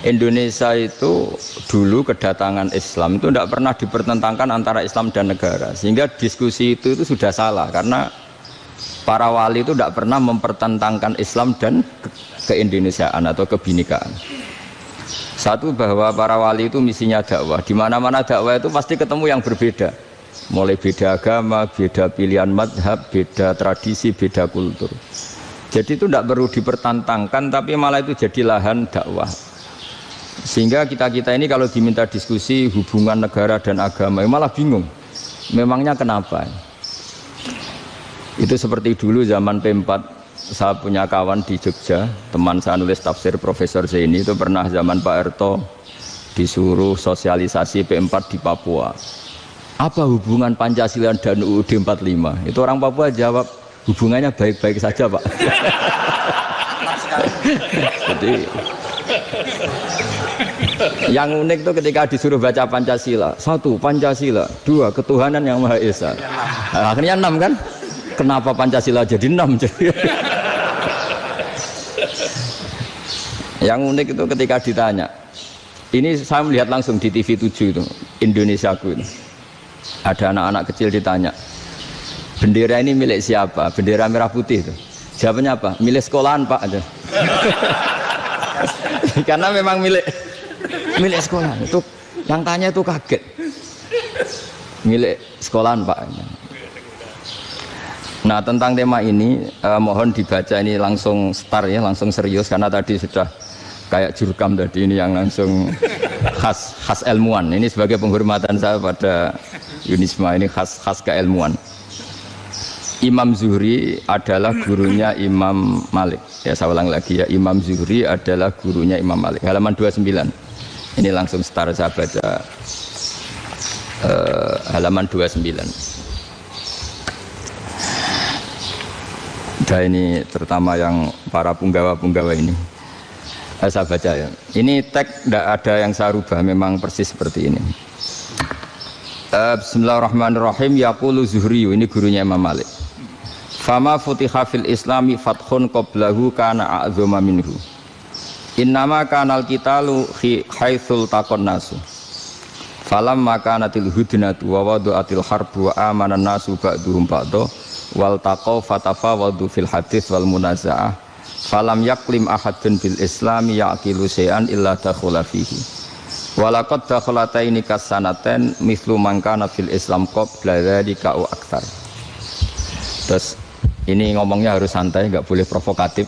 Indonesia itu dulu kedatangan Islam itu tidak pernah dipertentangkan antara Islam dan negara, sehingga diskusi itu sudah salah karena para wali itu tidak pernah mempertentangkan Islam dan keindonesiaan atau kebinekaan. Satu, bahwa para wali itu misinya dakwah, di mana-mana dakwah itu pasti ketemu yang berbeda, mulai beda agama, beda pilihan madhab, beda tradisi, beda kultur. Jadi itu tidak perlu dipertentangkan, tapi malah itu jadi lahan dakwah. Sehingga kita ini kalau diminta diskusi hubungan negara dan agama malah bingung, memangnya kenapa? Itu seperti dulu zaman P4, saya punya kawan di Jogja, teman saya nulis tafsir Profesor Zaini, itu pernah zaman Pak Erto disuruh sosialisasi P4 di Papua. Apa hubungan Pancasila dan UUD 45? Itu orang Papua jawab, hubungannya baik-baik saja Pak. Jadi yang unik itu ketika disuruh baca Pancasila, 1 Pancasila, 2 ketuhanan yang Maha Esa. Nah, akhirnya 6 kan? Kenapa Pancasila jadi 6? Yang unik itu ketika ditanya, ini saya melihat langsung di TV 7 itu, Indonesiaku itu. Ada anak-anak kecil ditanya, bendera ini milik siapa? Bendera merah putih itu. Jawabannya apa? Milik sekolahan Pak. Karena memang milik sekolah. Itu yang tanya itu kaget. Milik sekolahan Pak. Nah, tentang tema ini mohon dibaca ini langsung start ya, langsung serius karena tadi sudah kayak jurkam tadi, ini yang langsung khas ilmuwan. Ini sebagai penghormatan saya pada Yunisma, ini khas keilmuan. Imam Zuhri adalah gurunya Imam Malik. Ya, saya ulang lagi ya, Imam Zuhri adalah gurunya Imam Malik. Halaman 29. Ini langsung start saya baca halaman 29. Dan ini terutama yang para punggawa-punggawa ini. Saya baca ya. Ini teks tidak ada yang saya rubah, memang persis seperti ini. Bismillahirrahmanirrahim. Yaqulu Zuhri, ini gurunya Imam Malik. Fama futiha fil islami fathun qablahu kana a'zama minhu. Innama kanal qitalu haitsul taqon nasu. Falamma kanatil hudnatu wa wadu'atil harbu wa amana nasu ba'duhum ba'du wal taqaw fatafawadu fil hadits wal munaza'ah. Falam yaklim ahadun bil islami yaqilu syai'an illa dakhula fihi. Walaqad dakhalataini kasanaten mithlu man kana fil islam qabla dzalika wa aktsar. Terus ini ngomongnya harus santai, nggak boleh provokatif.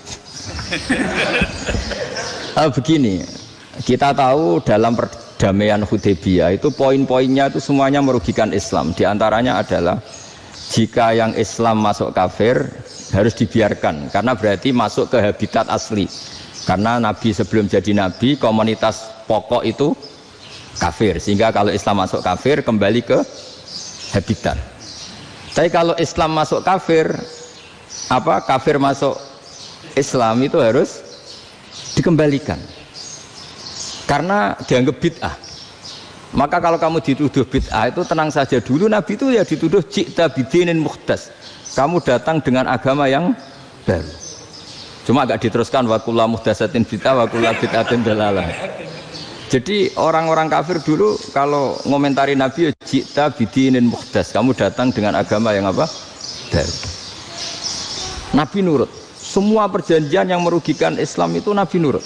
Begini, kita tahu dalam perdamaian Hudaybiyah itu poin-poinnya itu semuanya merugikan Islam. Di antaranya adalah jika yang Islam masuk kafir harus dibiarkan, karena berarti masuk ke habitat asli. Karena Nabi sebelum jadi Nabi, komunitas pokok itu kafir, sehingga kalau Islam masuk kafir kembali ke habitat. Tapi kalau Islam masuk kafir, kafir masuk Islam itu harus dikembalikan karena dianggap bid'ah. Maka kalau kamu dituduh bid'ah itu tenang saja dulu, Nabi itu ya dituduh ji'ta bidinin muhdas, kamu datang dengan agama yang baru. Cuma agak diteruskan wa kullu muhdasatin bid'ah wa kullu bid'atin dalalah. Jadi orang-orang kafir dulu kalau ngomentari Nabi ya ji'ta bidinin muhdas, kamu datang dengan agama yang apa? Baru. Nabi nurut. Semua perjanjian yang merugikan Islam itu Nabi nurut.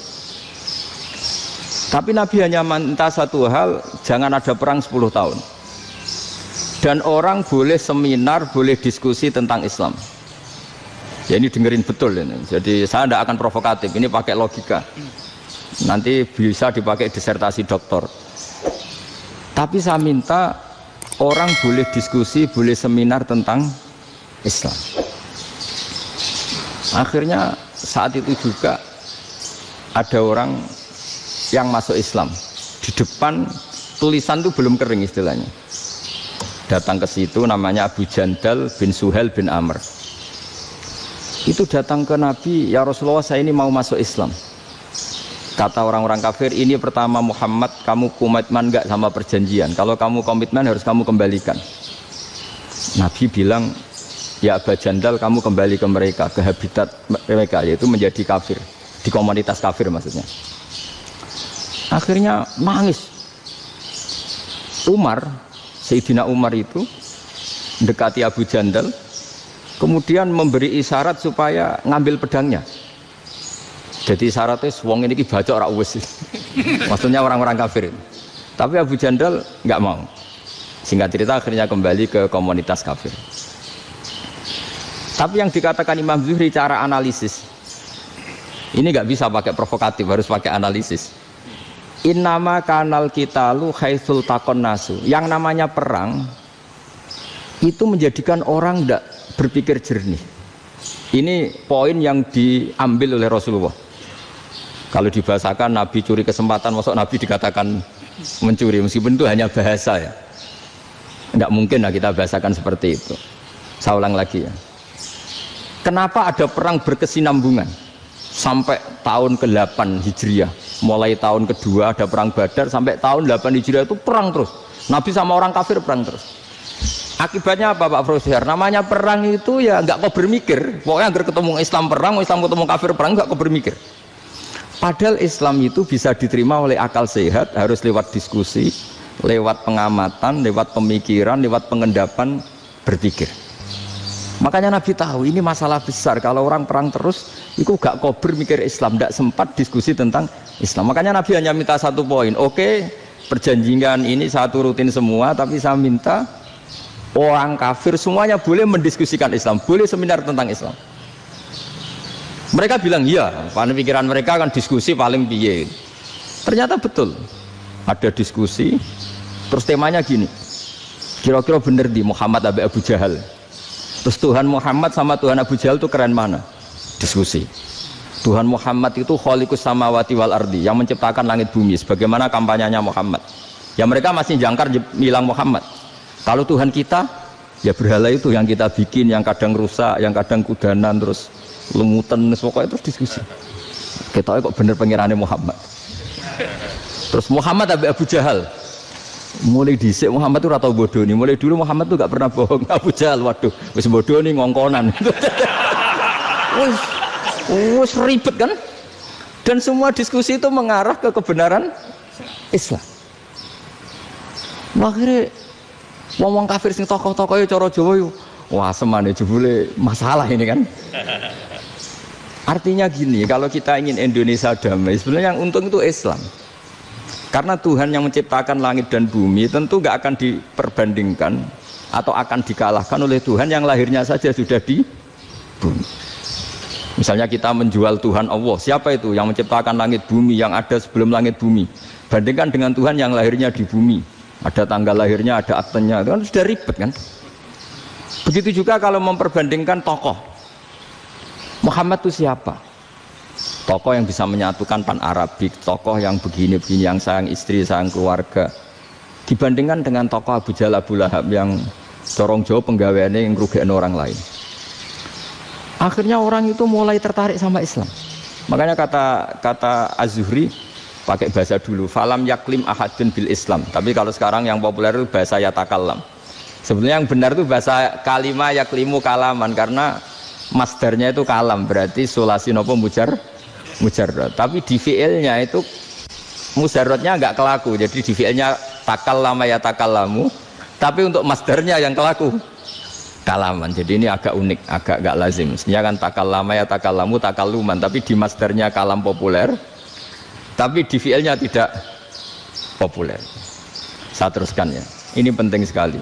Tapi Nabi hanya minta satu hal, jangan ada perang 10 tahun. Dan orang boleh seminar, boleh diskusi tentang Islam. Ya ini dengerin betul ini. Jadi saya tidak akan provokatif, ini pakai logika. Nanti bisa dipakai disertasi doktor. Tapi saya minta orang boleh diskusi, boleh seminar tentang Islam. Akhirnya saat itu juga ada orang yang masuk Islam. Di depan tulisan itu belum kering istilahnya. Datang ke situ namanya Abu Jandal bin Suhail bin Amr. Itu datang ke Nabi, ya Rasulullah saya ini mau masuk Islam. Kata orang-orang kafir, ini pertama Muhammad, kamu komitmen enggak sama perjanjian? Kalau kamu komitmen harus kamu kembalikan. Nabi bilang, ya Abu Jandal kamu kembali ke mereka, ke habitat mereka, yaitu menjadi kafir, di komunitas kafir maksudnya. Akhirnya nangis. Sayyidina Umar itu mendekati Abu Jandal, kemudian memberi isyarat supaya ngambil pedangnya. Jadi isyaratnya wong ini baca ora wis. Maksudnya orang-orang kafir. Tapi Abu Jandal nggak mau. Singkat cerita akhirnya kembali ke komunitas kafir. Tapi yang dikatakan Imam Zuhri cara analisis ini nggak bisa pakai provokatif, harus pakai analisis. Innama kanal qitalu haitsul taqon nasu. Yang namanya perang itu menjadikan orang tidak berpikir jernih. Ini poin yang diambil oleh Rasulullah. Kalau dibahasakan Nabi curi kesempatan, masuk Nabi dikatakan mencuri, meskipun itu hanya bahasa ya. Tidak mungkin lah kita bahasakan seperti itu. Saya ulang lagi ya. Kenapa ada perang berkesinambungan sampai tahun ke-8 Hijriah? Mulai tahun kedua ada perang Badar sampai tahun 8 Hijriah itu perang terus. Nabi sama orang kafir perang terus. Akibatnya apa Pak Profesor? Namanya perang itu ya nggak kau bermikir. Pokoknya agar ketemu Islam perang, Islam ketemu kafir perang nggak kau bermikir. Padahal Islam itu bisa diterima oleh akal sehat, harus lewat diskusi, lewat pengamatan, lewat pemikiran, lewat pengendapan berpikir. Makanya Nabi tahu ini masalah besar. Kalau orang perang terus, itu gak kober mikir Islam, tidak sempat diskusi tentang Islam. Makanya Nabi hanya minta satu poin. Oke, perjanjian ini satu rutin semua, tapi saya minta orang kafir semuanya boleh mendiskusikan Islam, boleh seminar tentang Islam. Mereka bilang iya, karena pikiran mereka kan diskusi paling piye. Ternyata betul, ada diskusi. Terus temanya gini, kira-kira bener di Muhammad Abu Jahal. Terus Tuhan Muhammad sama Tuhan Abu Jahal itu keren mana? Diskusi. Tuhan Muhammad itu khaliqus samawati wal ardi, yang menciptakan langit bumi. Sebagaimana kampanyenya Muhammad. Ya mereka masih jangkar bilang Muhammad. Kalau Tuhan kita, ya berhala itu yang kita bikin, yang kadang rusak, yang kadang kudanan, terus lumutan, pokoknya terus diskusi. Kita kok bener pengirannya Muhammad. Terus Muhammad Abu Jahal. Mulai dhisik Muhammad itu ratau bodoh nih. Mulai dulu Muhammad tuh gak pernah bohong. Abu Jahal, waduh, wis bodoh nih ngongkonan. Wis ribet kan? Dan semua diskusi itu mengarah ke kebenaran Islam. Akhirnya ngomong kafir sing tokoh-tokohnya cara Jawa yuk. Wah semane jebule masalah ini kan. Artinya gini, kalau kita ingin Indonesia damai, sebenarnya yang untung itu Islam. Karena Tuhan yang menciptakan langit dan bumi tentu gak akan diperbandingkan atau akan dikalahkan oleh Tuhan yang lahirnya saja sudah di bumi. Misalnya kita menjual Tuhan Allah, siapa itu yang menciptakan langit bumi, yang ada sebelum langit bumi? Bandingkan dengan Tuhan yang lahirnya di bumi, ada tanggal lahirnya, ada aktenya, itu kan sudah ribet kan? Begitu juga kalau memperbandingkan tokoh. Muhammad itu siapa? Tokoh yang bisa menyatukan pan-Arabik, tokoh yang begini-begini, yang sayang istri, sayang keluarga. Dibandingkan dengan tokoh Abu Jahal, Abu Lahab yang corong jauh penggaweannya yang ngerugikan orang lain. Akhirnya orang itu mulai tertarik sama Islam. Makanya kata Az-Zuhri pakai bahasa dulu, falam yaklim ahadun bil Islam. Tapi kalau sekarang yang populer itu bahasa yatakallam. Sebenarnya yang benar itu bahasa kalimah yaklimu kalaman, karena masdarnya itu kalam, berarti sulasi nopo mujarrad. Tapi di fiilnya itu mujarradnya enggak kelaku. Jadi di fiilnya takallama ya takallamu, tapi untuk masdarnya yang kelaku kalaman. Jadi ini agak unik, agak enggak lazim. Mestinya kan takallama ya takallamu takalluman, tapi di masdarnya kalam populer, tapi di fiilnya tidak populer. Saya teruskan ya. Ini penting sekali.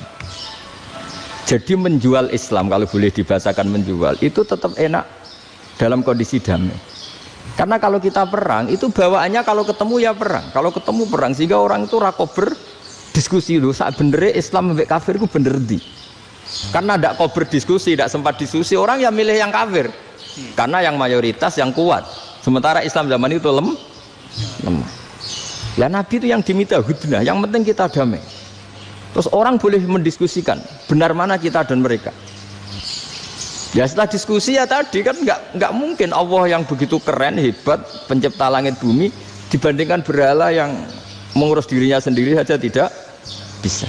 Jadi menjual Islam, kalau boleh dibahasakan menjual, itu tetap enak dalam kondisi damai. Karena kalau kita perang, itu bawaannya kalau ketemu ya perang. Kalau ketemu perang, sehingga orang itu rakober diskusi dulu. Saat benernya Islam sampai kafir itu bener di. Karena tidak kober diskusi, tidak sempat diskusi, orang yang milih yang kafir. Karena yang mayoritas yang kuat. Sementara Islam zaman itu lemah. Ya Nabi itu yang diminta hudnah, yang penting kita damai. Terus orang boleh mendiskusikan benar mana kita dan mereka. Ya setelah diskusi ya tadi kan nggak mungkin Allah yang begitu keren hebat pencipta langit bumi dibandingkan berhala yang mengurus dirinya sendiri saja tidak bisa.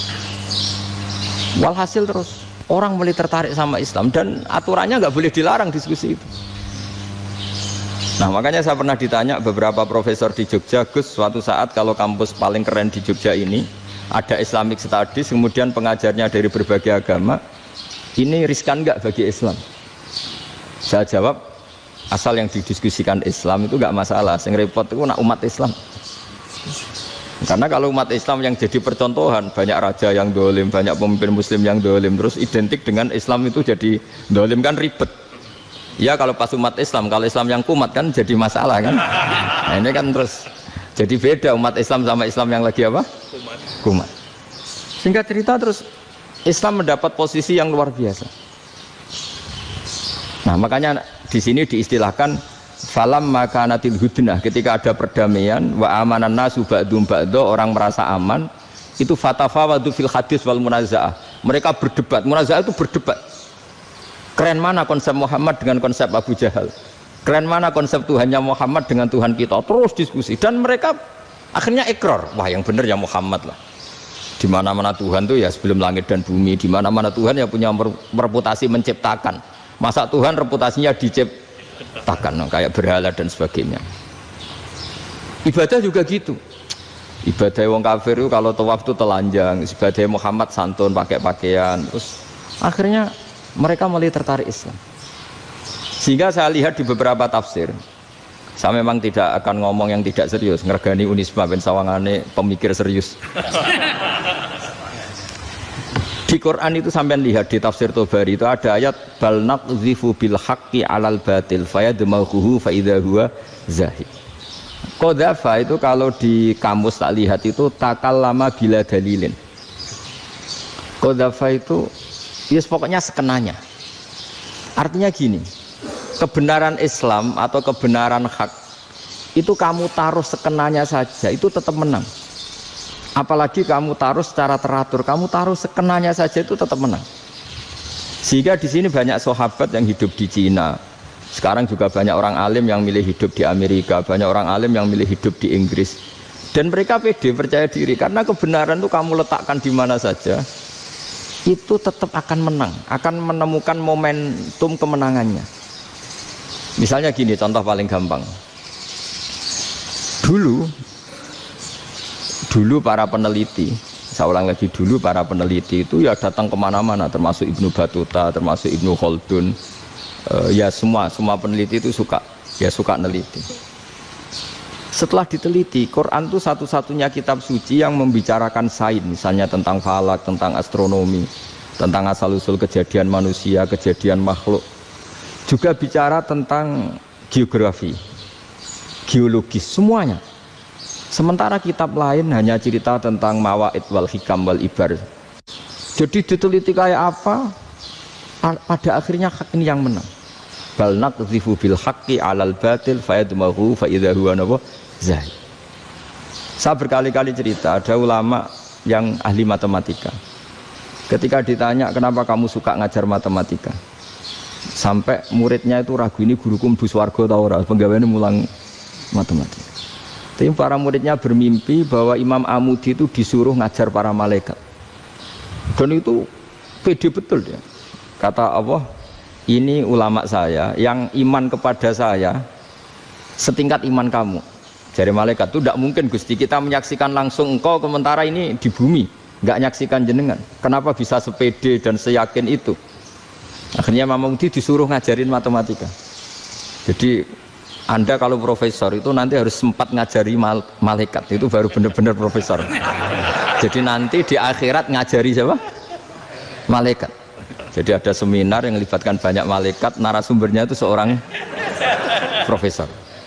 Walhasil terus orang mulai tertarik sama Islam dan aturannya nggak boleh dilarang diskusi itu. Nah makanya saya pernah ditanya beberapa profesor di Jogja, Gus, suatu saat kalau kampus paling keren di Jogja ini ada Islamic Studies, kemudian pengajarnya dari berbagai agama, ini riskan nggak bagi Islam? Saya jawab, asal yang didiskusikan Islam itu nggak masalah, yang repot itu nak umat Islam. Karena kalau umat Islam yang jadi percontohan, banyak raja yang dolim, banyak pemimpin muslim yang dolim, terus identik dengan Islam itu jadi dolim, kan ribet. Ya kalau pas umat Islam, kalau Islam yang kumat kan jadi masalah kan. Nah ini kan terus jadi beda umat Islam sama Islam yang lagi apa? Kumat. Singkat cerita terus Islam mendapat posisi yang luar biasa. Nah makanya di sini diistilahkan falam makanatil hudnah, ketika ada perdamaian wa amanan nasu ba'dum ba'do, orang merasa aman, itu fatafawadu fil hadis wal munazaah. Mereka berdebat, munazaah itu berdebat. Keren mana konsep Muhammad dengan konsep Abu Jahal, keren mana konsep Tuhannya Muhammad dengan Tuhan kita, terus diskusi dan mereka akhirnya ikrar, wah yang benar ya Muhammad lah. Di mana-mana Tuhan tuh ya sebelum langit dan bumi, di mana-mana Tuhan ya punya reputasi menciptakan. Masa Tuhan reputasinya diciptakan, kayak berhala dan sebagainya. Ibadah juga gitu. Ibadah wong kafir itu kalau tawaf itu telanjang, ibadah Muhammad santun pakai pakaian, terus akhirnya mereka mulai tertarik Islam. Sehingga saya lihat di beberapa tafsir, saya memang tidak akan ngomong yang tidak serius, ngergani Unisba ben sawangane pemikir serius. Di Quran itu sampai lihat di tafsir Tobari itu ada ayat bal naqzifu bil haqqi 'alal batil fayadmaghuhu fa idza huwa zahid. Qadzafa itu kalau di kamus tak lihat itu takallama bila dalilin. Qadzafa itu yes, pokoknya sekenanya. Artinya gini, kebenaran Islam atau kebenaran hak itu kamu taruh sekenanya saja itu tetap menang. Apalagi kamu taruh secara teratur, kamu taruh sekenanya saja itu tetap menang. Sehingga di sini banyak sahabat yang hidup di Cina. Sekarang juga banyak orang alim yang milih hidup di Amerika, banyak orang alim yang milih hidup di Inggris. Dan mereka pede, percaya diri karena kebenaran itu kamu letakkan di mana saja, itu tetap akan menang, akan menemukan momentum kemenangannya. Misalnya gini, contoh paling gampang. Dulu para peneliti, saya ulang lagi, dulu para peneliti itu ya datang kemana-mana, termasuk Ibnu Battuta, termasuk Ibnu Khaldun, ya semua peneliti itu suka neliti. Setelah diteliti, Quran itu satu-satunya kitab suci yang membicarakan sains, misalnya tentang falak, tentang astronomi, tentang asal-usul kejadian manusia, kejadian makhluk. Juga bicara tentang geografi, geologis, semuanya. Sementara kitab lain hanya cerita tentang mawaid wal hikam wal ibar. Jadi diteliti kayak apa, pada akhirnya hak ini yang menang. Bal naqzifu bil haqqi 'alal batil fayadmaghu fa idza huwa zahid. Saya berkali-kali cerita, ada ulama yang ahli matematika. Ketika ditanya kenapa kamu suka ngajar matematika, sampai muridnya itu ragu, ini guruku mlebu swarga ta ora, penggaweane mulang matematika. Tapi para muridnya bermimpi bahwa Imam Amudi itu disuruh ngajar para malaikat. Dan itu pede betul dia. Kata Allah, ini ulama saya yang iman kepada saya setingkat iman kamu. Dari malaikat itu tidak mungkin Gusti, kita menyaksikan langsung engkau, sementara ini di bumi nggak nyaksikan jenengan. Kenapa bisa sepede dan seyakin itu? Akhirnya Imam Amudi disuruh ngajarin matematika. Jadi Anda kalau profesor itu nanti harus sempat ngajari malaikat, itu baru benar-benar profesor. Jadi nanti di akhirat ngajari siapa? Malaikat. Jadi ada seminar yang melibatkan banyak malaikat, narasumbernya itu seorang profesor.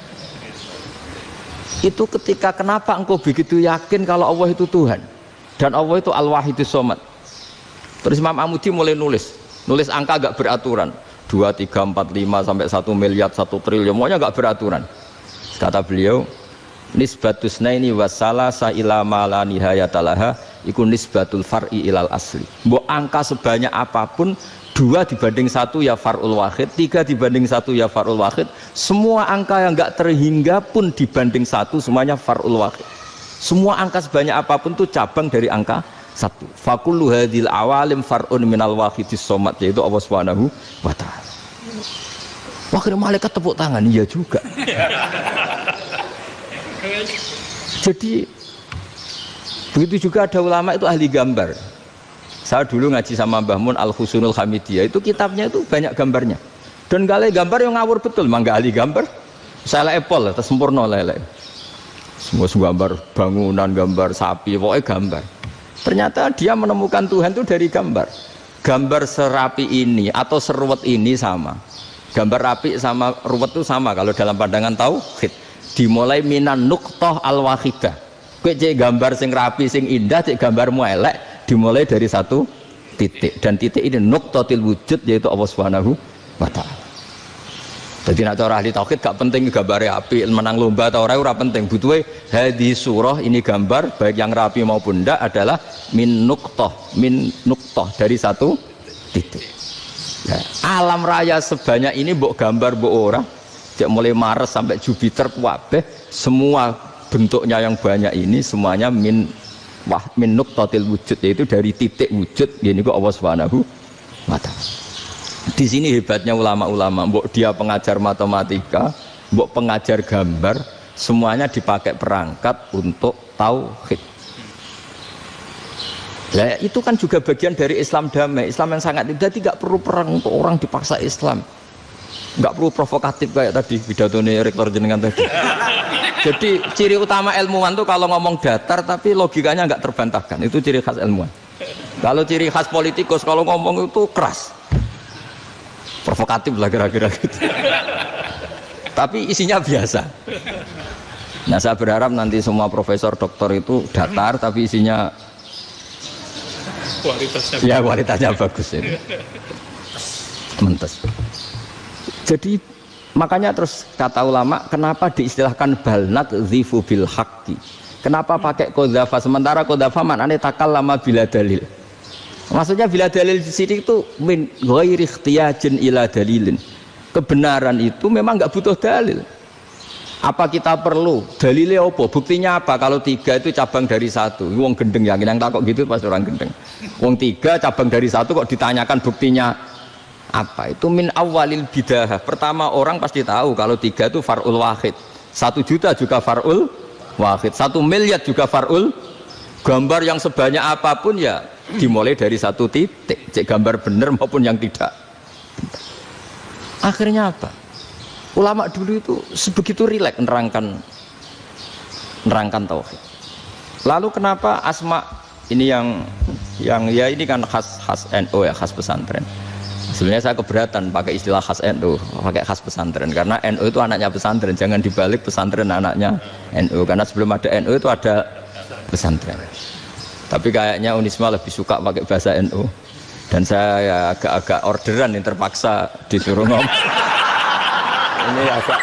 Itu ketika kenapa engkau begitu yakin kalau Allah itu Tuhan dan Allah itu Al-Wahidus Shomad. Terus Imam Amudi mulai nulis angka agak beraturan, 2, 3, 4, 5 sampai 1 miliar, 1 triliun, semuanya agak beraturan. Kata beliau, nisbatus naini wasalasa ila ma la nihayatalaha iku nisbatul far'i ilal asli. Mbok angka sebanyak apapun, 2 dibanding 1 ya far'ul wahid, 3 dibanding 1 ya far'ul wahid. Semua angka yang enggak terhingga pun dibanding 1 semuanya far'ul wahid. Semua angka sebanyak apapun itu cabang dari angka 1. Fakullu hadhil awalim far'un minal wahidis shomad, yaitu Allah Subhanahu wa ta'ala. Akhirnya malaikat tepuk tangan, iya juga. Jadi begitu juga ada ulama itu ahli gambar. Saya dulu ngaji sama Mbah Mun Al-Husunul Hamidiyah, itu kitabnya itu banyak gambarnya. Dan gale gambar yang ngawur betul, mangga ahli gambar. Saya epol, terus sempurna lele. Semua gambar bangunan, gambar sapi, pokoknya gambar. Ternyata dia menemukan Tuhan itu dari gambar. Gambar serapi ini atau seruwet ini sama. Gambar rapi sama ruwet itu sama kalau dalam pandangan tauhid. Dimulai minan nuqtah al-wahidah. Kowe cek gambar sing rapi, sing indah, cek gambarmu elek, dimulai dari satu titik. Dan titik ini nuqtatil wujud, yaitu Allah Subhanahu wa ta'ala. Jadi nak cara ahli tauhid gak penting gambarnya api, menang lomba atau ora penting. Butuhe hadis surah ini gambar baik yang rapi maupun ndak adalah min nuqtah dari satu titik. Ya, alam raya sebanyak ini mbok gambar mbok ora, cek mulai Mars sampai Jupiter kabeh semua bentuknya yang banyak ini semuanya min nuqtatil wujud, yaitu dari titik wujud gini kok Allah Subhanahu wa ta'ala. Di sini hebatnya ulama-ulama, mbok dia pengajar matematika, mbok pengajar gambar, semuanya dipakai perangkat untuk tauhid. Nah, itu kan juga bagian dari Islam damai, Islam yang sangat tidak perlu perang untuk orang dipaksa Islam. Enggak perlu provokatif kayak tadi pidatone rektor jenengan tadi. Jadi ciri utama ilmuwan tuh kalau ngomong datar tapi logikanya enggak terbantahkan, itu ciri khas ilmuwan. Kalau ciri khas politikus kalau ngomong itu keras. Provokatif lah kira-kira gitu. Tapi isinya biasa. Nah, saya berharap nanti semua profesor doktor itu datar tapi isinya kualitasnya bagus ya. Mentes. Jadi makanya terus kata ulama, kenapa diistilahkan balnat zifu bil haqqi? Kenapa pakai qadzafa sementara qadzafa maknanya takallama bila dalil? Maksudnya bila dalil di sini itu min ghairi ikhtiyajin ila dalilin. Kebenaran itu memang enggak butuh dalil. Apa kita perlu dalilnya apa? Buktinya apa? Kalau tiga itu cabang dari satu. Wong gendeng yakin yang takut gitu pas orang gendeng. Wong tiga cabang dari satu kok ditanyakan buktinya apa? Itu min awalil bidah. Pertama orang pasti tahu kalau tiga itu far'ul wahid. 1 juta juga far'ul wahid. 1 miliar juga far'ul. Gambar yang sebanyak apapun ya dimulai dari satu titik, cek gambar bener maupun yang tidak. Akhirnya apa? Ulama dulu itu sebegitu rileks nerangkan tauhid. Lalu kenapa asma ini yang ya ini kan khas NU ya, khas pesantren. Sebenarnya saya keberatan pakai istilah khas NU, pakai khas pesantren karena NU itu anaknya pesantren, jangan dibalik pesantren anaknya NU karena sebelum ada NU itu ada pesantren. Tapi kayaknya Unisma lebih suka pakai bahasa NU dan saya ya agak-agak orderan yang terpaksa disuruh ngomong. Ini agak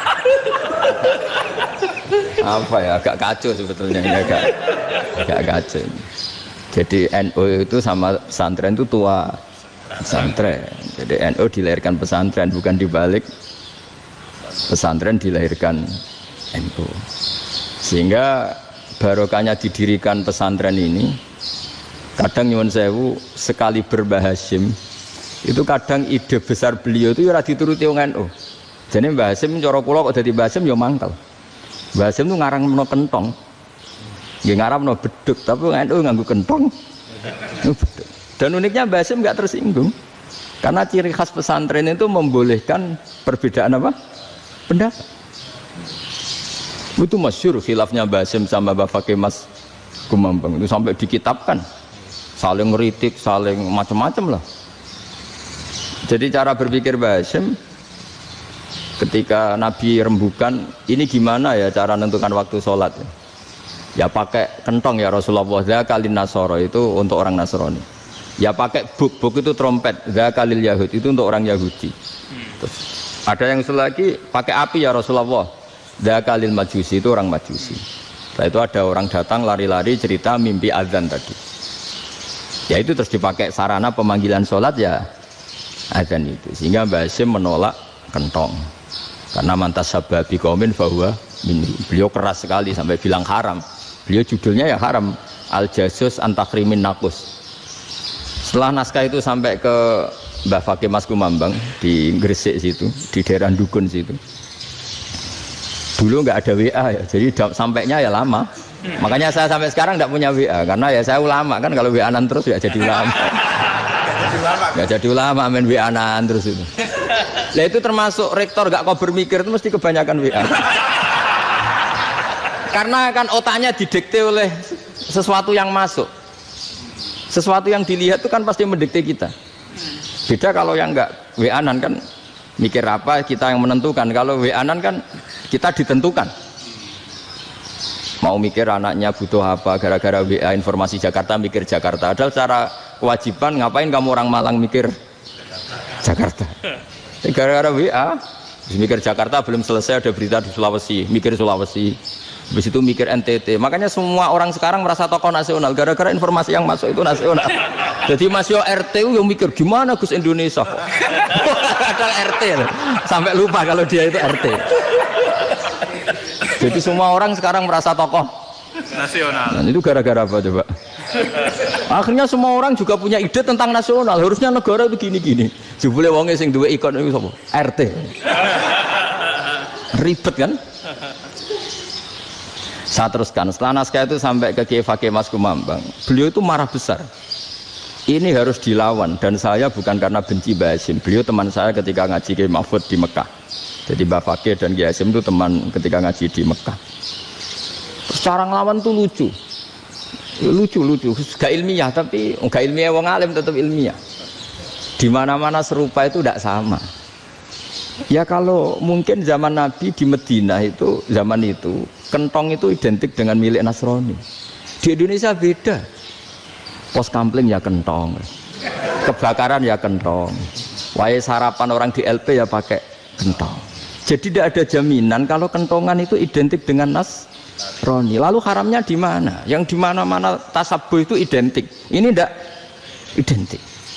apa ya, agak kacau sebetulnya ini agak kacau. Jadi NU itu sama pesantren itu tua pesantren. Jadi NU dilahirkan pesantren, bukan dibalik pesantren dilahirkan NU. Sehingga barokahnya didirikan pesantren ini. Kadang nyuwun sewu sekali berbahas Hasyim itu kadang ide besar beliau itu ora dituruti wong NU. Jadi Mbah Hasyim cara kula kok dadi Mbah Hasyim ya mangkel. Mbah Hasyim itu ngarangno kentong. Nggih ngaramno beduk, tapi wong NU nganggo kentong. Dan uniknya Mbah Hasyim enggak tersinggung. Karena ciri khas pesantren itu membolehkan perbedaan apa? Pendapat. Itu masyhur khilafnya Mbah Hasyim sama Mbah Fakih Mas Kumambang itu sampai dikitabkan. Saling ngeritik, saling macam-macam lah. Jadi cara berpikir Mbah Hasyim ketika Nabi rembukan, ini gimana ya cara menentukan waktu sholat ya? Ya pakai kentong ya Rasulullah, zakalin nasoro itu untuk orang Nasrani. Ya pakai buk itu trompet, zakalil Yahud itu untuk orang Yahudi. Terus ada yang lagi pakai api ya Rasulullah, zakalil Majusi itu orang Majusi. Setelah itu ada orang datang lari-lari cerita mimpi azan tadi. Ya itu terus dipakai sarana pemanggilan sholat ya azan itu. Sehingga Mbah Hasyim menolak kentong. Karena mantas sababi qaumin fahuwa minni. Beliau keras sekali sampai bilang haram. Beliau judulnya ya haram. Al-Jasus Antakrimin Nakus. Setelah naskah itu sampai ke Mbah Fakih Mas Kumambang di Gresik situ, di daerah Dukun situ. Dulu nggak ada WA ya, jadi sampainya ya lama. Makanya saya sampai sekarang nggak punya WA, karena ya saya ulama kan, kalau WA-an terus ya jadi ulama. Nggak jadi ulama, main WA-an terus itu. Lah itu termasuk rektor nggak kau bermikir itu mesti kebanyakan WA. Karena kan otaknya didikte oleh sesuatu yang masuk. Sesuatu yang dilihat itu kan pasti mendikte kita. Beda kalau yang enggak WA-an kan mikir apa kita yang menentukan. Kalau WA-an kan kita ditentukan. Mau mikir anaknya butuh apa gara-gara WA informasi Jakarta mikir Jakarta. Padahal secara kewajiban ngapain kamu orang Malang mikir Jakarta. Gara-gara WA mikir Jakarta belum selesai ada berita di Sulawesi, mikir Sulawesi. Habis itu mikir NTT. Makanya semua orang sekarang merasa tokoh nasional gara-gara informasi yang masuk itu nasional. Jadi masih RT yang mikir gimana Gus Indonesia. Ada RT sampai lupa kalau dia itu RT. Jadi semua orang sekarang merasa tokoh nasional. Nah, itu gara-gara apa coba? Akhirnya semua orang juga punya ide tentang nasional. Harusnya negara itu gini-gini. Jebule wonge sing duwe ikon itu sapa? RT. Ribet kan? Saya teruskan, setelah naskah itu sampai ke Kiai Fakih Mas Kumambang, beliau itu marah besar. Ini harus dilawan, dan saya bukan karena benci Mbah Hasyim. Beliau teman saya ketika ngaji Kiai Mahfud di Mekah. Jadi Mbah Fakih dan Kiai Hasyim itu teman ketika ngaji di Mekah. Terus cara ngelawan tuh lucu. Lucu, gak ilmiah, tapi gak ilmiah wong alim tetap ilmiah. Di mana-mana serupa itu tidak sama. Ya kalau mungkin zaman Nabi di Medina itu, zaman itu kentong itu identik dengan milik Nasrani. Di Indonesia beda. Pos kampling ya kentong, kebakaran ya kentong, wae sarapan orang di LP ya pakai kentong. Jadi tidak ada jaminan kalau kentongan itu identik dengan Nasrani. Lalu haramnya di mana? Yang di mana-mana tasabuh itu identik. Ini tidak identik.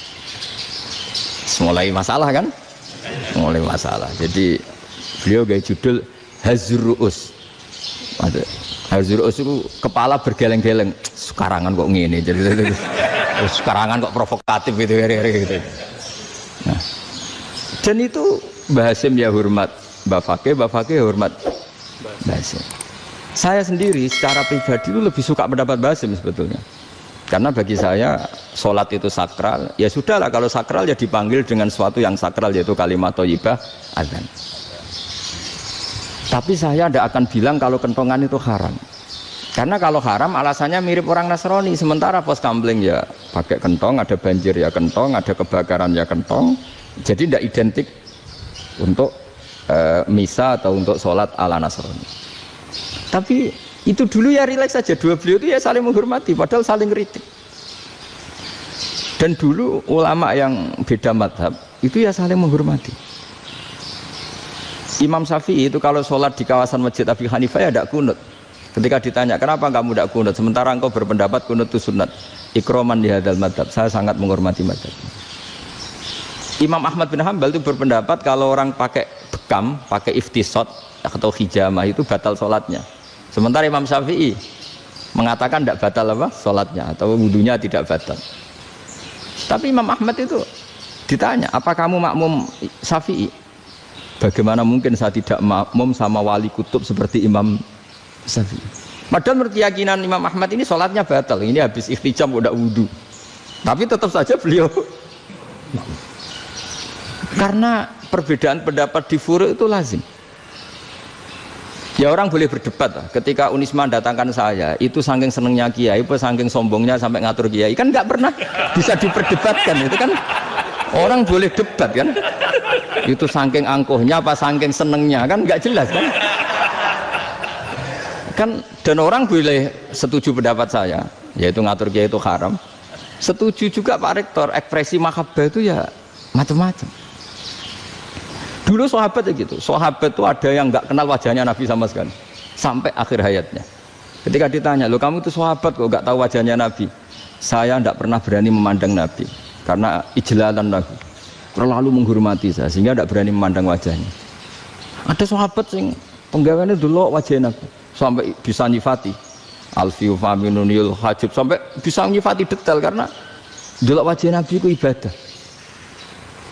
Mulai masalah kan? Mulai masalah. Jadi beliau gaya judul Hazruus. Hazruus itu kepala bergeleng-geleng. Sekarangan kok ngene. Jadi sekarangan kok provokatif gitu. Nah, dan itu Mbah Hasyim ya hormat Mbah Fakih hormat Mbah Hasyim. Saya sendiri secara pribadi itu lebih suka pendapat Mbah Hasyim sebetulnya. Karena bagi saya sholat itu sakral, ya sudahlah kalau sakral ya dipanggil dengan sesuatu yang sakral yaitu kalimat thayyibah azan. Tapi saya tidak akan bilang kalau kentongan itu haram. Karena kalau haram alasannya mirip orang Nasrani. Sementara pos kampling ya pakai kentong, ada banjir ya kentong, ada kebakaran ya kentong. Jadi tidak identik untuk misa atau untuk sholat ala Nasrani. Tapi itu dulu ya rileks saja, dua beliau itu ya saling menghormati, padahal saling kritik. Dan dulu ulama yang beda madhab itu ya saling menghormati. Imam Syafi'i itu kalau sholat di kawasan Masjid Abi Hanifah ya tidak kunut. Ketika ditanya kenapa kamu tidak kunut, sementara engkau berpendapat kunut itu sunat. Ikroman di hadal madhab, saya sangat menghormati madhab. Imam Ahmad bin Hanbal itu berpendapat kalau orang pakai bekam, pakai iftisot atau hijamah itu batal sholatnya. Sementara Imam Syafi'i mengatakan tidak batal apa sholatnya atau wudunya tidak batal. Tapi Imam Ahmad itu ditanya, apa kamu makmum Syafi'i? Bagaimana mungkin saya tidak makmum sama wali kutub seperti Imam Syafi'i? Padahal menurut keyakinan Imam Ahmad ini sholatnya batal. Ini habis ikhtijam udah wudu. Tapi tetap saja beliau karena perbedaan pendapat di furu' itu lazim. Ya orang boleh berdebat lah. Ketika Unisma datangkan saya, itu saking senengnya kiai, saking sombongnya sampai ngatur kiai, kan nggak pernah bisa diperdebatkan. Itu kan orang boleh debat kan? Itu saking angkuhnya apa saking senengnya kan nggak jelas kan? Kan dan orang boleh setuju pendapat saya, yaitu ngatur kiai itu haram. Setuju juga Pak Rektor, ekspresi mahabbah itu ya macam-macam. Dulu sahabat gitu, sahabat itu ada yang nggak kenal wajahnya Nabi sama sekali sampai akhir hayatnya. Ketika ditanya, lo kamu itu sahabat kok nggak tahu wajahnya Nabi? Saya tidak pernah berani memandang Nabi karena ijlalan Nabi, terlalu menghormati saya sehingga tidak berani memandang wajahnya. Ada sahabat yang penggawaannya dulu wajah Nabi sampai bisa nyifati alfiu faminunil hajib, sampai bisa nyifati detail karena dulu wajah Nabi itu ibadah.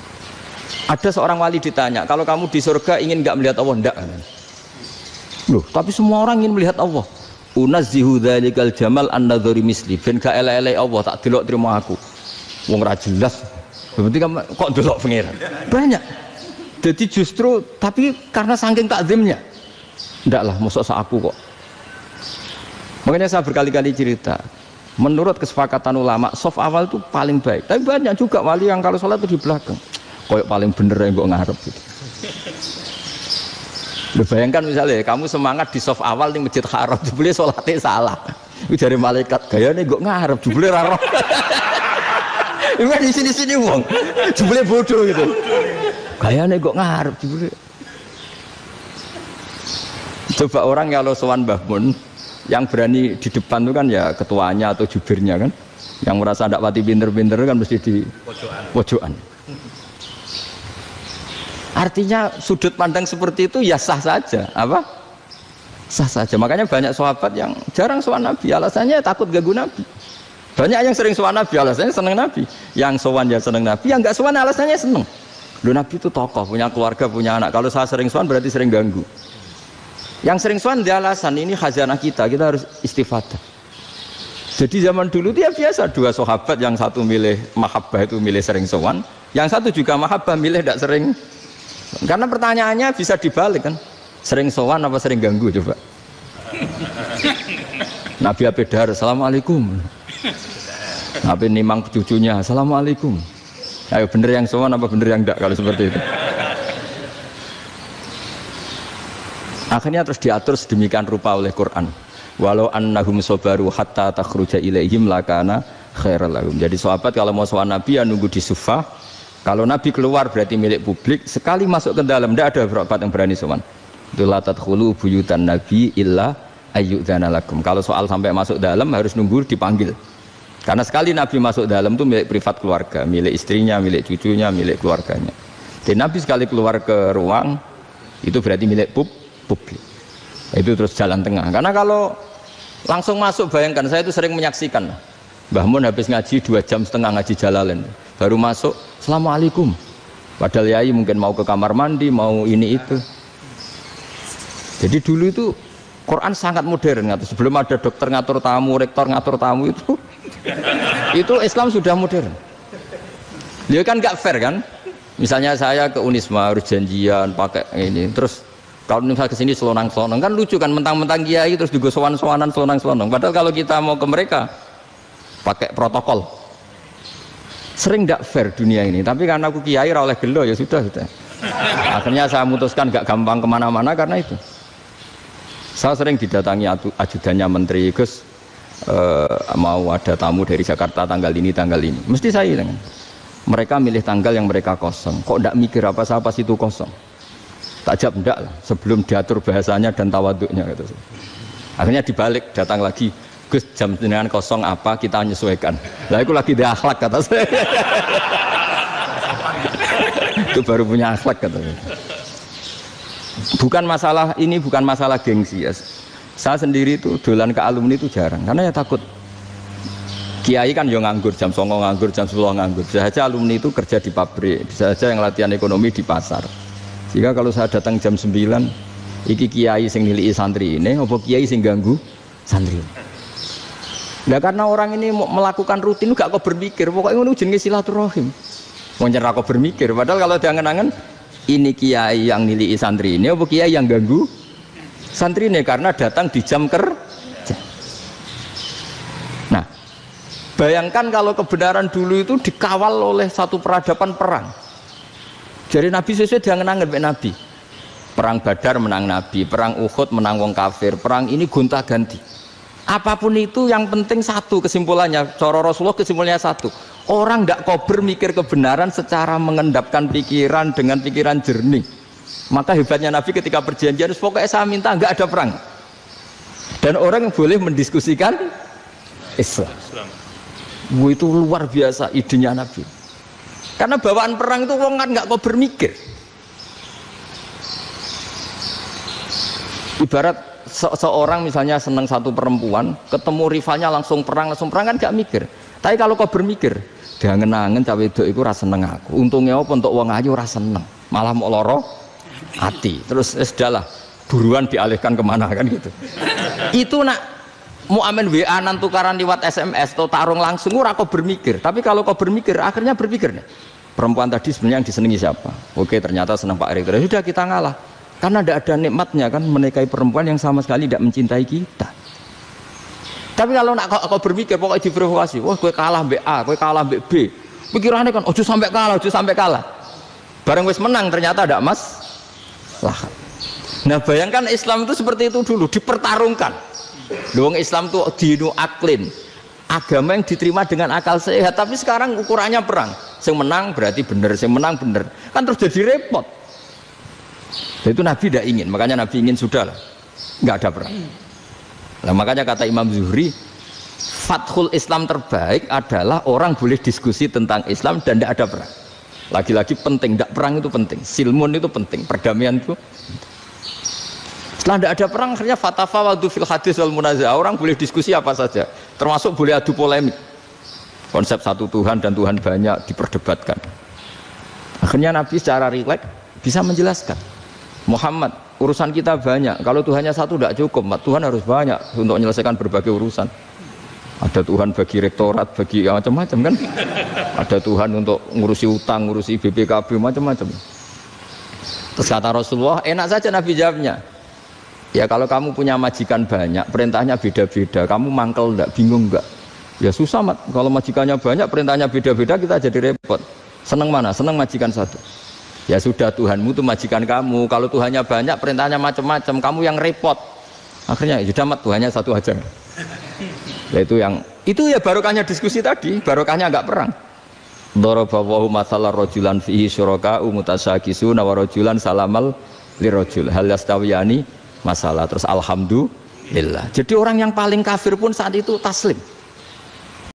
Ada seorang wali ditanya, kalau kamu di surga ingin nggak melihat Allah? Enggak. Loh, tapi semua orang ingin melihat Allah. Unazzihu dzalikal jamal an-nadhari misli, ben gak elek-elek Allah tak delok terima aku. Wong ra jelas. Berarti kok delok pangeran. Banyak. Jadi justru tapi karena saking takzimnya. Ndaklah mosok sak aku kok. Makanya saya berkali-kali cerita, menurut kesepakatan ulama, soft awal itu paling baik. Tapi banyak juga wali yang kalau sholat itu di belakang. Koyok paling bener yang gue ngarep gitu. Lu bayangkan misalnya kamu semangat di soft awal di masjid haram, jebule sholatnya salah. Itu dari malaikat gayane gue ngarep, jebule raro. Ini di sini wong, jebule bodoh gitu. Gayane gue ngarep, jebule. Coba orang kalau sowan Mbah Mun, yang berani di depan itu kan ya ketuanya atau jubirnya kan, yang merasa tidak pati pinter-pinter kan mesti di pojokan. Artinya sudut pandang seperti itu ya sah saja, apa? Sah saja. Makanya banyak sahabat yang jarang sowan Nabi, alasannya takut ganggu Nabi. Banyak yang sering sowan Nabi, alasannya seneng Nabi. Yang sowan ya seneng Nabi, yang nggak sowan alasannya seneng. Loh, Nabi itu tokoh, punya keluarga, punya anak. Kalau saya sering sowan berarti sering ganggu. Yang sering sowan dia alasan ini khazanah kita harus istifadah. Jadi zaman dulu dia biasa dua sahabat, yang satu milih mahabbah itu milih sering sowan, yang satu juga mahabbah milih tidak sering. Karena pertanyaannya bisa dibalik kan, sering sowan apa sering ganggu coba. Nabi Abedar, assalamualaikum. Nabi nimang cucunya, assalamualaikum. Ayo bener yang sowan apa bener yang enggak kalau seperti itu. Akhirnya terus diatur sedemikian rupa oleh Quran. Walau annahum sabaru hatta takhruja ilaihim lakana khairal lahum. Jadi sahabat kalau mau sowan Nabi ya nunggu di Sufah. Kalau Nabi keluar berarti milik publik. Sekali masuk ke dalam tidak ada sahabat yang berani sowan. La tadkhulu buyutan Nabi illa ayyudzana lakum. Kalau soal sampai masuk dalam harus nunggu dipanggil. Karena sekali Nabi masuk dalam itu milik privat keluarga, milik istrinya, milik cucunya, milik keluarganya. Dan Nabi sekali keluar ke ruang itu berarti milik publik. Itu terus jalan tengah. Karena kalau langsung masuk, bayangkan saya itu sering menyaksikan. Mbah Mun habis ngaji 2,5 jam ngaji Jalalain, baru masuk, assalamualaikum. Padahal yai mungkin mau ke kamar mandi, mau ini itu. Jadi dulu itu Quran sangat modern. Sebelum ada dokter ngatur tamu, rektor ngatur tamu itu Islam sudah modern. Dia kan gak fair kan? Misalnya saya ke Unisma harus janjian pakai ini, terus kalau misalnya kesini selonang-selonang kan lucu kan, mentang-mentang kiai terus juga sowan-sowanan selonang-selonang. Padahal kalau kita mau ke mereka pakai protokol. Sering tidak fair dunia ini. Tapi karena aku kiai oleh gelo ya sudah. Akhirnya saya memutuskan gak gampang kemana-mana karena itu. Saya sering didatangi ajudannya menteri, Gus mau ada tamu dari Jakarta tanggal ini. Mesti saya dengan mereka milih tanggal yang mereka kosong. Kok tidak mikir apa saya pas itu kosong? Tak jawab enggak lah, sebelum diatur bahasanya dan tawaduknya gitu. Akhirnya dibalik, datang lagi, Gus jam jenengan kosong apa kita menyesuaikan. Lah itu lagi dia akhlak kata saya. Itu baru punya akhlak kata saya. Bukan masalah ini, bukan masalah gengsi ya. Saya sendiri itu dolan ke alumni itu jarang, karena ya takut. Kiai kan yo nganggur, jam 09.00 nganggur, jam 10 nganggur. Bisa saja alumni itu kerja di pabrik, bisa saja yang latihan ekonomi di pasar. Jika kalau saya datang jam 9, iki kiai sing nilai santri ini, apa kiai sing ganggu santri? Nah karena orang ini melakukan rutin, gak kok berpikir, pokoknya ngono jenenge silaturahim. Mau nyerah kok berpikir, padahal kalau diangen-angen ini kiai yang nilai santri ini, apa kiai yang ganggu santri ini karena datang di jam kerja. Nah, bayangkan kalau kebenaran dulu itu dikawal oleh satu peradaban perang. Jadi Nabi sesuai diangen-angen Pak Nabi. Perang Badar menang Nabi, perang Uhud menang wong kafir, perang ini gonta-ganti. Apapun itu yang penting satu kesimpulannya, cara Rasulullah kesimpulannya satu. Orang tidak kober mikir kebenaran secara mengendapkan pikiran dengan pikiran jernih. Maka hebatnya Nabi ketika perjanjian, pokoknya saya minta nggak ada perang. Dan orang yang boleh mendiskusikan Islam. Itu luar biasa idenya Nabi. Karena bawaan perang itu wong kan nggak kok bermikir. Ibarat seorang misalnya senang satu perempuan, ketemu rivalnya langsung perang kan nggak mikir. Tapi kalau kau bermikir, diangen-angen cawe wedok iku ora seneng aku. Untungnya apa untuk wong ayu ora seneng, malah mau loro hati. Terus sudahlah, buruan dialihkan kemana kan gitu. Itu nak mau amen WA nan tukaran lewat SMS atau tarung langsung ora kau bermikir. Tapi kalau kau bermikir, akhirnya berpikir nih. Perempuan tadi sebenarnya yang disenangi siapa? Oke, ternyata senang Pak Erick. Sudah kita ngalah. Karena tidak ada nikmatnya kan menikahi perempuan yang sama sekali tidak mencintai kita. Tapi kalau nak kau berpikir pokoknya diprovokasi, wah gue kalah mbak A, gue kalah mbak B. Pikirannya kan, ojo sampai kalah, ojo sampai kalah. Bareng wis menang ternyata ada mas. Lah. Nah bayangkan Islam itu seperti itu dulu, dipertarungkan. Doang Islam itu dinu aklin, agama yang diterima dengan akal sehat. Tapi sekarang ukurannya perang. Yang menang berarti benar, yang menang benar. Kan terus jadi repot. Itu Nabi tidak ingin, makanya Nabi ingin sudah lah, nggak ada perang. Nah, makanya kata Imam Zuhri, fathul Islam terbaik adalah orang boleh diskusi tentang Islam dan tidak ada perang. Lagi-lagi penting, tidak perang itu penting, silmun itu penting, perdamaian itu. Setelah tidak ada perang, akhirnya fatafawadu fil hadis wal munazah, orang boleh diskusi apa saja, termasuk boleh adu polemik. Konsep satu Tuhan dan Tuhan banyak diperdebatkan. Akhirnya Nabi secara rileks bisa menjelaskan. Muhammad, urusan kita banyak. Kalau Tuhannya satu tidak cukup, Tuhan harus banyak untuk menyelesaikan berbagai urusan. Ada Tuhan bagi rektorat, bagi macam-macam kan. Ada Tuhan untuk ngurusi utang, ngurusi BPKB, macam-macam. Terus kata Rasulullah, enak saja Nabi jawabnya. Ya kalau kamu punya majikan banyak, perintahnya beda-beda. Kamu mangkel enggak, bingung enggak? Ya susah mat. Kalau majikannya banyak, perintahnya beda-beda, kita jadi repot. Seneng mana? Seneng majikan satu. Ya sudah, Tuhanmu itu majikan kamu. Kalau Tuhannya banyak, perintahnya macam-macam, kamu yang repot. Akhirnya sudah mat, Tuhannya satu aja. Ya, itu ya barokahnya diskusi tadi, barokahnya enggak perang. Daraballahu mathalan rajulan fihi syuraka'u mutasyakisuna wa rajulan salamal lirajul hal yastawiyani masalah. Terus alhamdulillah. Jadi orang yang paling kafir pun saat itu taslim.